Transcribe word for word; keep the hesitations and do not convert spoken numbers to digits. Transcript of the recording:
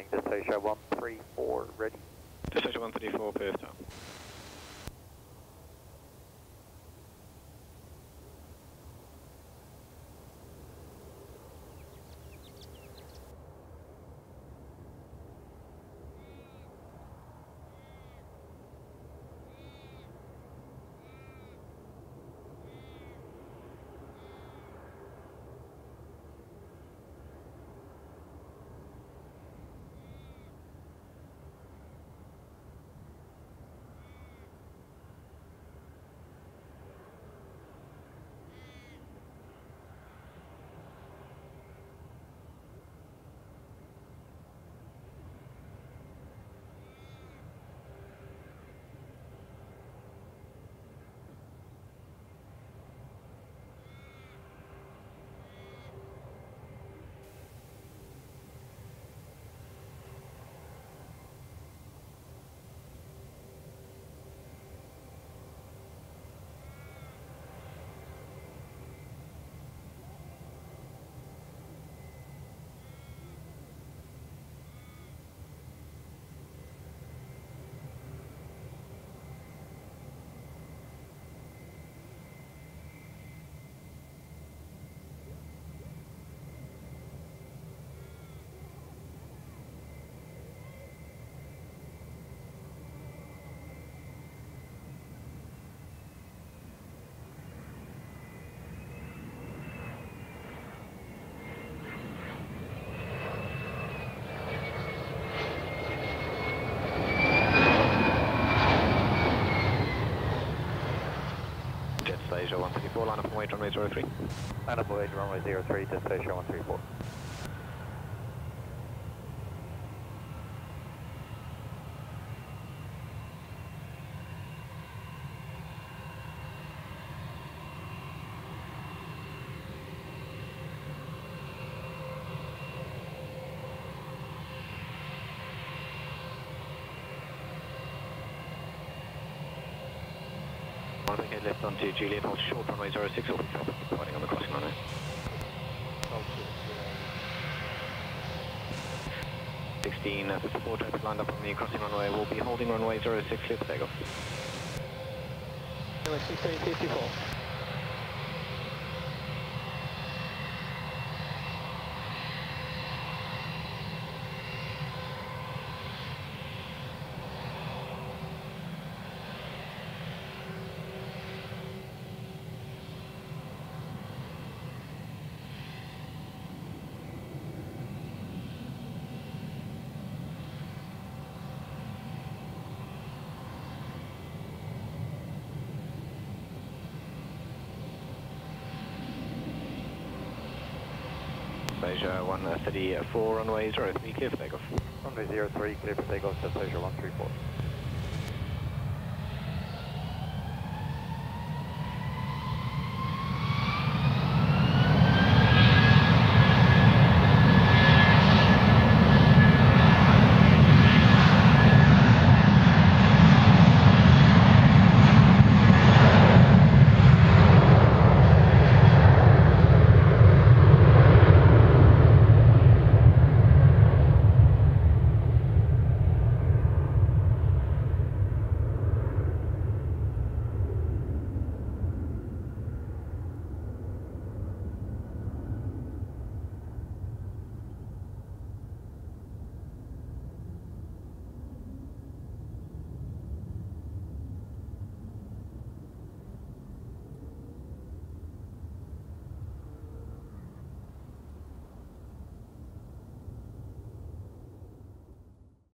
Jet Asia one three four, ready. Jet Asia one three four, Perth down. Asia one three four, line up and wait, runway zero three. Line up and wait, runway zero three, Jet Asia one three four. Okay, left onto Juliet, hold short runway zero six, or we drop departing on the crossing runway. sixteen, uh, fifty-four traffic lined up on the crossing runway, we'll be holding runway zero six, clear for takeoff. Runway sixteen fifty-four. Asia one thirty-four, runway zero three, clear for takeoff. Runway zero three, clear for takeoff, Jet Asia one three four.